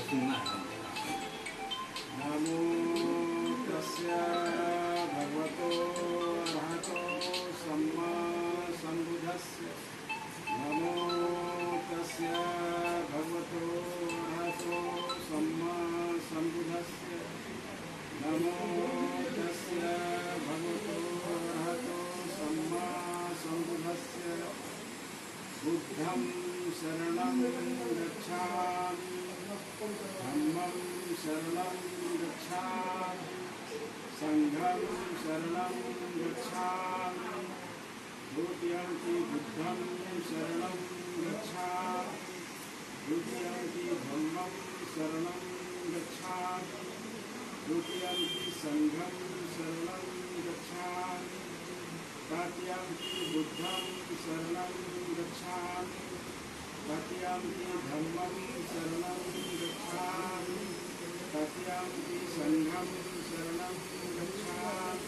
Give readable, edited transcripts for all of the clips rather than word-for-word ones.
सुनना है। नमो तस्य भगवतो अरहतो सम्मा सम्बुद्धस्य। नमो तस्य भगवतो अरहतो सम्मा सम्बुद्धस्य। नमो तस्य भगवतो अरहतो सम्मा सम्बुद्धस्य। बुद्धं शरणं गच्छामि, धम्मं शरणं गच्छामि, संघं शरणं गच्छामि, द्वितीयंपि बुद्धं शरणं गच्छामि, द्वितीयंपि धम्मं शरणं गच्छामि, द्वितीयंपि संघं शरणं गच्छामि, तृतीयंपि बुद्धं शरणं गच्छामि, तृतीयंपि धम्मं शरणं गच्छामि, तृतीयंपि संघं शरणं गच्छामि।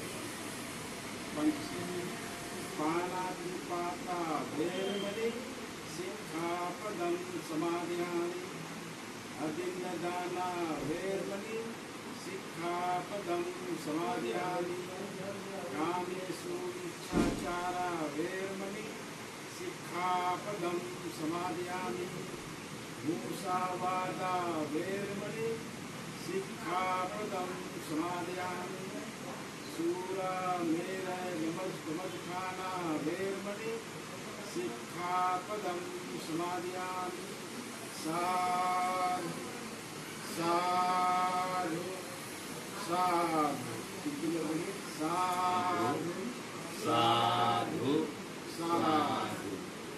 पाणातिपाता वेरमणि सिक्खापदं समादयामि। अदिन्नदाना वेरमणि सिक्खापदं समादयामि। कामेषु मिथ्याचारा वेरमणि सिक्खापदं समादयामि। मूसावादा वेरमणि सिक्खापदं समादयामि। सूरा मेरा नमस्काना वेरमणि सिक्खापदं समादयामि। साधु साधु साधु साधु साधु साधु।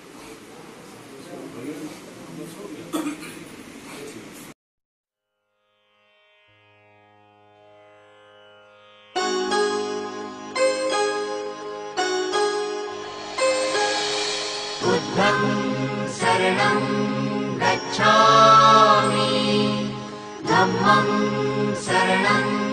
बुद्धं शरणं गच्छामि, धम्मं शरणं